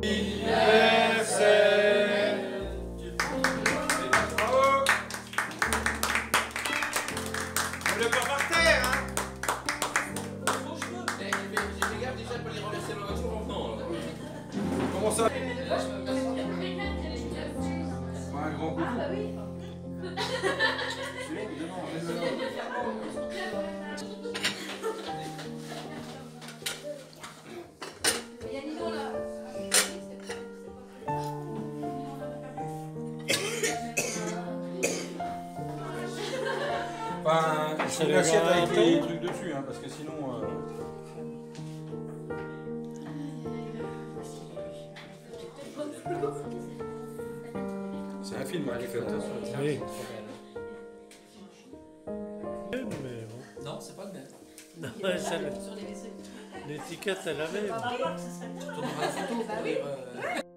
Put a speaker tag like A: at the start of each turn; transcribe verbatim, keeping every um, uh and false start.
A: Anniversaire. Bravo. On le part par terre, hein.
B: J'ai des gars déjà pour les renverser la voiture en venant.
A: Comment ça? Pas un grand couteau.
C: Ah bah oui.
A: Enfin,
D: C'est
A: une
D: le
A: assiette avec
D: gâteau.
A: les trucs dessus, hein, parce que sinon... Euh... C'est un film, hein, les fêtes.
D: Oui. Mais bon.
B: Non, c'est pas le même.
D: Non, ça- l'étiquette, elle avait.
B: Tu tourneras la photo.
C: Bah oui.
B: pour dire, euh,